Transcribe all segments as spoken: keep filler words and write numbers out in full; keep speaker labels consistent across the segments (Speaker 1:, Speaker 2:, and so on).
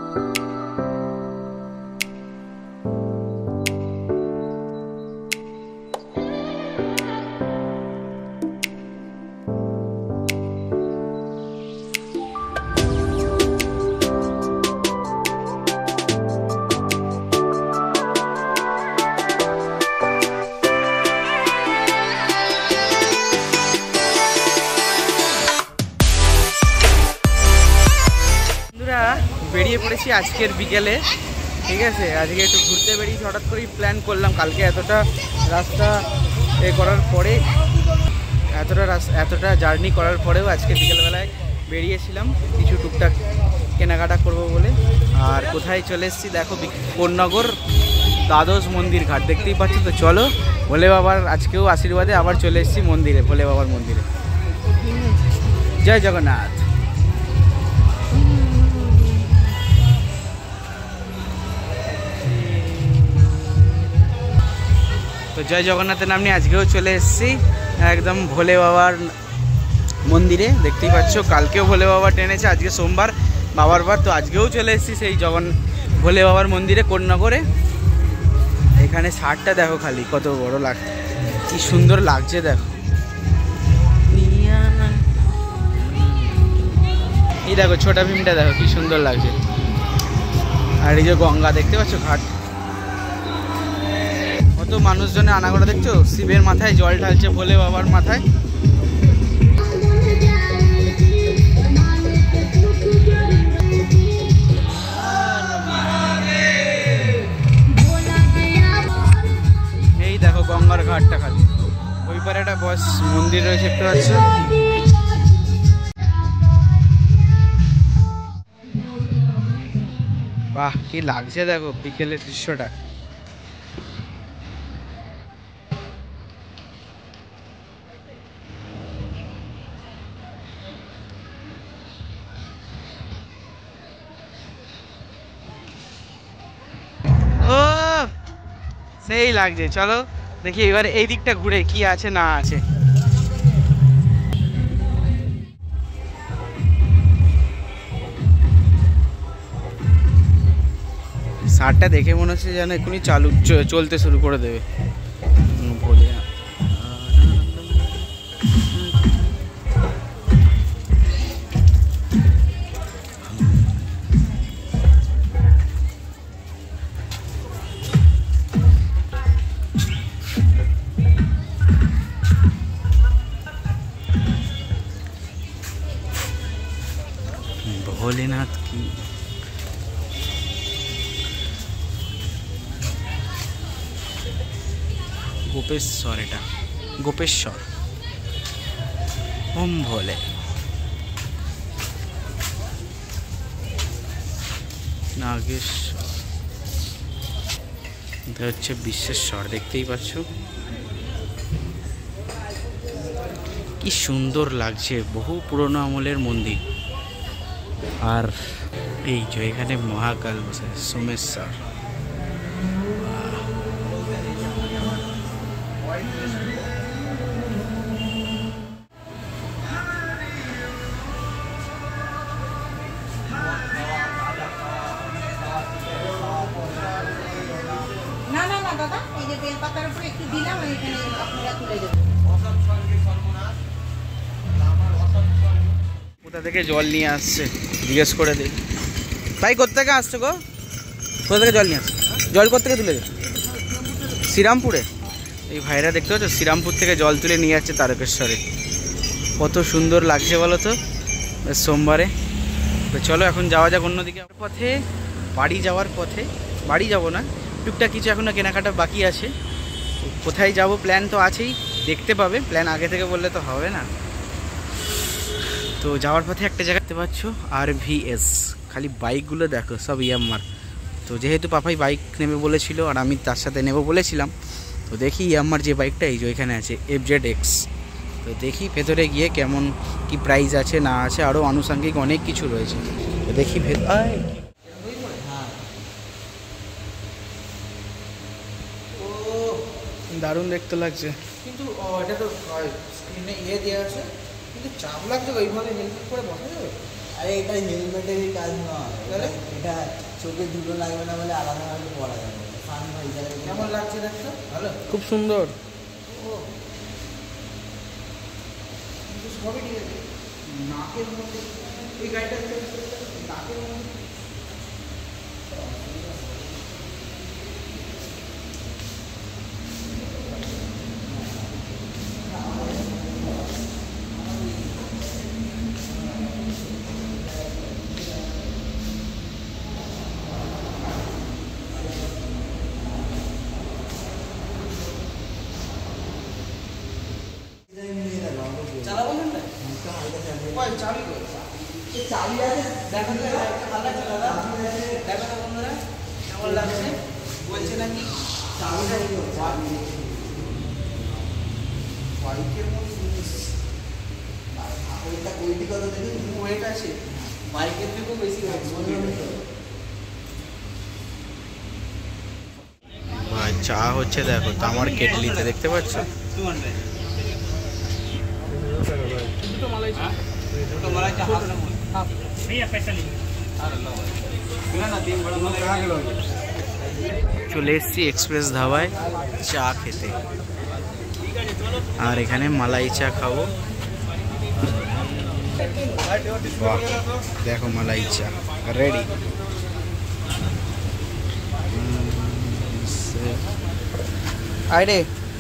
Speaker 1: বেরিয়ে পড়েছি আজকের বিকেলে, ঠিক আছে। আজকে একটু ঘুরতে বেরিয়েছি, হঠাৎ করেই প্ল্যান করলাম। কালকে এতটা রাস্তা এ করার পরে, এতটা এতটা জার্নি করার পরেও আজকে বিকেলবেলায় বেরিয়েছিলাম কিছু টুকটাক কেনাকাটা করব বলে। আর কোথায় চলে এসেছি দেখো, কোন্নগর দ্বাদশ মন্দির ঘাট, দেখতেই পাচ্ছ তো। চলো, ভোলে বাবার আজকেও আশীর্বাদে আবার চলে এসেছি মন্দিরে, ভোলে বাবার মন্দিরে। জয় জগন্নাথ। তো জয় জগন্নাথের নাম নিয়ে আজকেও চলে এসেছি একদম ভোলে বাবার মন্দিরে, দেখতেই পাচ্ছ। কালকেও ভোলে বাবা টেনেছে, আজকে সোমবার বাবার বার, তো আজকেও চলে এসেছি সেই জগন ভোলে বাবার মন্দিরে কোন্নগরে। এখানে ছাদটা দেখো খালি কত বড় লাগছে, কি সুন্দর লাগছে দেখো। এই দেখো ছোটা ভীমটা দেখো কি সুন্দর লাগছে। আর এই যে গঙ্গা দেখতে পাচ্ছ, ঘাট, কত মানুষজনের আনাগোনা দেখছো। শিবের মাথায় জল ঢালছে, ভোলে বাবার মাথায়। এই দেখো গঙ্গার ঘাটটা খালি, ওই পারে একটা বস মন্দির রয়েছে, দেখতে পাচ্ছ। বাহ, কি লাগছে দেখো বিকেলের দৃশ্যটা। ও সেই লাগছে। চলো দেখি এবার এই দিকটা ঘুরে কি আছে না আছে। সারটা দেখে মনে হচ্ছে যেন এখনই চালু চলতে শুরু করে দেবে। বলে ভোলেনাথ কি গোপেশ্বর, এটা গোপেশ্বর। ওম ভোলে। নাগেশ্বর, এটা হচ্ছে বিশ্বেশ্বর, দেখতেই পাচ্ছ কি সুন্দর লাগছে। বহু পুরনো আমলের মন্দির। আর এই যে এখানে মহাকাল বসে, সোমেশ্বর।
Speaker 2: না না না দাদা, এই যে বেল পাতার উপরে একটু দিলাম, এখানে আপনারা তুলে দেবেন।
Speaker 1: কোথা থেকে জল নিয়ে আসছে জিজ্ঞেস করে দিই। ভাই কোথেকে আসছো গো? কোথা থেকে জল নিয়ে আসছে? জল কোথেকে তুলে দে? শ্রীরামপুরে। এই ভাইরা দেখতে পাচ্ছ, শ্রীরামপুর থেকে জল তুলে নিয়ে যাচ্ছে তারকেশ্বরে। কত সুন্দর লাগছে বলো তো সোমবারে। তো চলো এখন যাওয়া যাক অন্যদিকে। পথে বাড়ি যাওয়ার পথে, বাড়ি যাব না, টুকটাক কিছু এখনও কেনাকাটা বাকি আছে। কোথায় যাব প্ল্যান তো আছেই, দেখতে পাবে। প্ল্যান আগে থেকে বললে তো হবে না। তো যাওয়ার পথে একটা জায়গা দেখতে পাচ্ছ, আর ভি এস, খালি বাইকগুলো দেখো সব ইয়ামার। তো যেহেতু পাপাই বাইক নেবে বলেছিল আর আমি তার সাথে নেব বলেছিলাম, তো দেখি ইয়ামার যে বাইকটা এই যে ওইখানে আছে এফ জেড এক্স। তো দেখি ভেতরে গিয়ে কেমন কি প্রাইস আছে না আছে, আরও আনুষঙ্গিক অনেক কিছু রয়েছে। তো দেখি ভেতর দারুণ দেখতে লাগছে।
Speaker 3: কিন্তু এটা তো স্ক্রিনে ইয়ে দেওয়া আছে, কিন্তু চাপ লাগছে। ওইভাবে হেলমেট করে বসা যাবে? আরে এটা হেলমেটেরই কাজ নয়, তাহলে
Speaker 4: এটা চোখে দুটো লাগবে না বলে আলাদাভাবে পড়া যাবে। ফান হয়ে যাবে।
Speaker 3: কেমন লাগছে দেখতে? ভালো?
Speaker 1: খুব সুন্দর।
Speaker 3: ও কিন্তু সবই ঠিক আছে। নাকের মধ্যে এই গাড়িটা নাকের মধ্যে চালাবো না? ওই চাবি কই? এই চাবি আছে। দেখো তো ভালো লাগছে দাদা? দেখো তো বন্ধুরা কেমন লাগছে? বলছে নাকি চাবিটা দিও। চাবি বাইকের মধ্যে জিনিস
Speaker 4: ওইটা ওইটি কত দেখি
Speaker 3: ওয়েট আছে বাইকের থেকেও বেশি হয়েছে।
Speaker 1: ভাই চা হচ্ছে দেখো তামার কেটলিতে, দেখতে পাচ্ছ? চলে এসছি এক্সপ্রেস ধাবায় চা খেতে, আর এখানে মালাই চা খাবো। বাহ, দেখো মালাই চা রেডি। আরে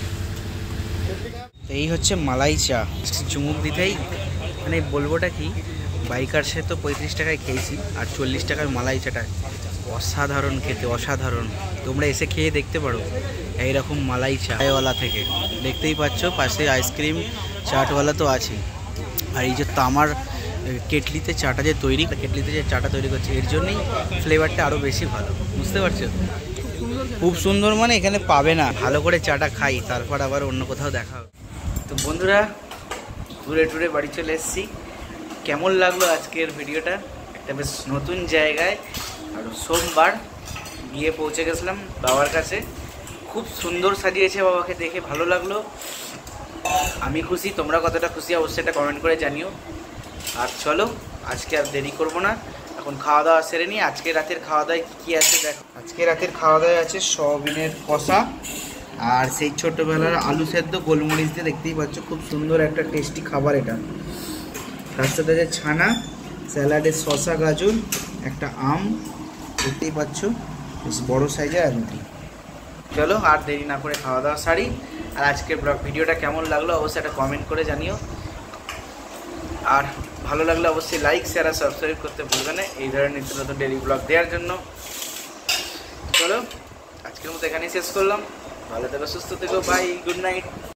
Speaker 1: এই হচ্ছে মালাই চা। চুমুক দিতেই মানে বলবোটা কি, বাইকার সে তো পঁয়ত্রিশ টাকায় খেয়েছি, আর চল্লিশ টাকার মালাই চাটা অসাধারণ খেতে, অসাধারণ। তোমরা এসে খেয়ে দেখতে পারো এইরকম মালাই চাওয়ালা থেকে। দেখতেই পাচ্ছ পাশে আইসক্রিম চাটওয়ালা তো আছে, আর এই যে তামার কেটলিতে চাটা যে তৈরি, কেটলিতে যে চাটা তৈরি করছে, এর জন্যই ফ্লেভারটা আরও বেশি ভালো, বুঝতে পারছো? খুব সুন্দর, মানে এখানে পাবে না। ভালো করে চাটা খাই, তারপর আবার অন্য কোথাও দেখা হবে। তো বন্ধুরা ঘুরে টুরে বাড়ি চলে এসেছি। কেমন লাগলো আজকের ভিডিওটা? একটা বেশ নতুন জায়গায়, আর সোমবার গিয়ে পৌঁছে গেছিলাম বাবার কাছে। খুব সুন্দর সাজিয়েছে, বাবাকে দেখে ভালো লাগলো। আমি খুশি, তোমরা কতটা খুশি অবশ্যই এটা কমেন্ট করে জানিও। আর চলো আজকে আর দেরি করব না, এখন খাওয়া দাওয়া সেরে নিই। আজকে রাতের খাওয়া দাওয়ায় কী কী আছে দেখো। আজকে রাতের খাওয়া দাওয়ায় আছে সয়াবিনের কষা, আর সেই ছোটোবেলার আলু সেদ্ধ গোলমরিচ দিয়ে, দেখতেই পাচ্ছ খুব সুন্দর একটা টেস্টি খাবার এটা। তার সাথে আছে ছানা, স্যালাডের শসা গাজর, একটা আম, দেখতেই পাচ্ছ বেশ বড়ো সাইজের, আর রুটি। চলো আর দেরি না করে খাওয়া দাওয়া সারি। আর আজকের ভিডিওটা কেমন লাগলো অবশ্যই একটা কমেন্ট করে জানিও, আর ভালো লাগলে অবশ্যই লাইক শেয়ার আর সাবস্ক্রাইব করতে ভুলবে না এই ধরনের নিত্য নতুন ডেইলি ব্লগ দেওয়ার জন্য। চলো আজকের মতো এখানেই শেষ করলাম। ভালো থেকো, সুস্থ থেকো, বাই, গুড নাইট।